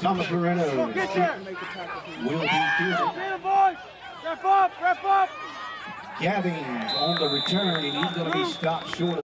Thomas Moreno will be fielded. Gathings on the return, and he's going to be stopped short.